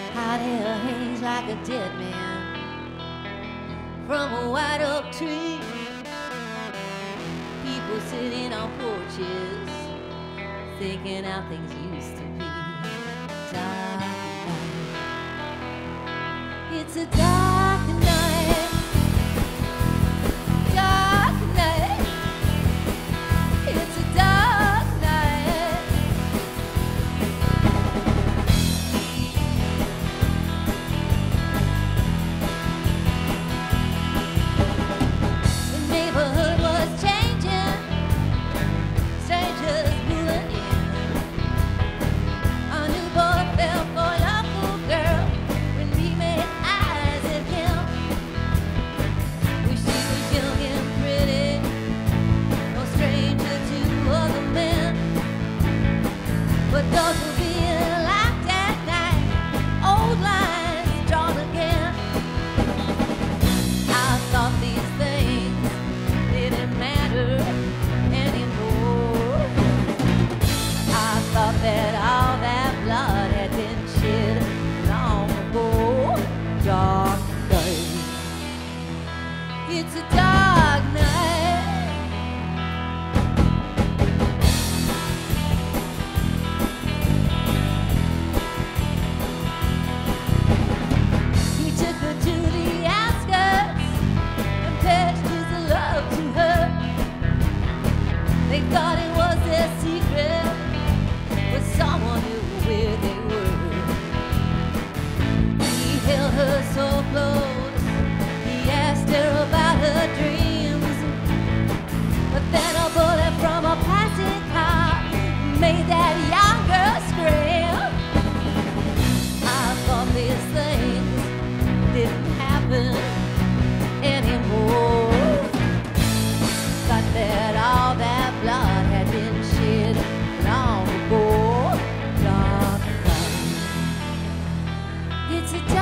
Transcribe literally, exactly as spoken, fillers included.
Hot air hangs like a dead man from a white oak tree. People sitting on porches thinking how things used to be. Dark night. It's a dark night. Dark night. It's a dark night. The neighborhood was changing. Strangers moving in. A new boy fell for a local girl when we made eyes at him. Wish she was young and pretty, no stranger to other men. But those were being locked at night, old lines drawn again. I thought these things didn't matter anymore. I thought that all that blood had been shed long ago. Dark night. It's a dark night. He took her to the outskirts and pledged his love to her. They thought it was their secret, but someone knew where they were. He held her so close, he asked her about her dreams. But then a bullet from a passing car made that young girl scream. I thought these things didn't happen anymore. Thought that all that blood had been shed long ago. Dark night. It's a